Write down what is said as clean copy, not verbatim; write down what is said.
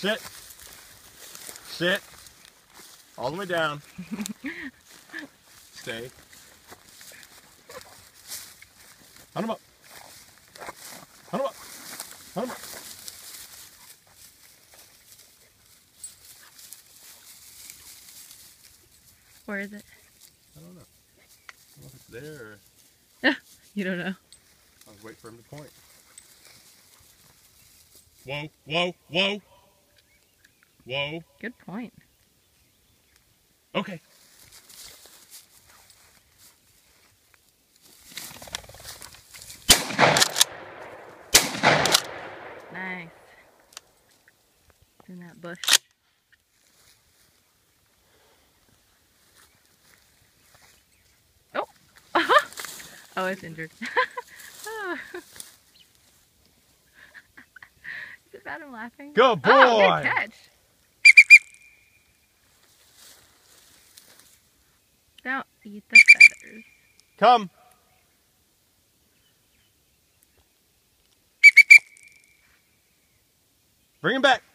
Sit. Sit. All the way down. Stay. Hunt him up. Hunt him up. Hunt him up. Where is it? I don't know. I don't know if it's there or... You don't know. I was waiting for him to point. Whoa, whoa, whoa. Whoa. Good point. Okay. Nice. It's in that bush. Oh! Oh, it's injured. Oh. Is it bad I'm laughing? Good boy! Oh, good catch. Don't eat the feathers. Come. Bring him back.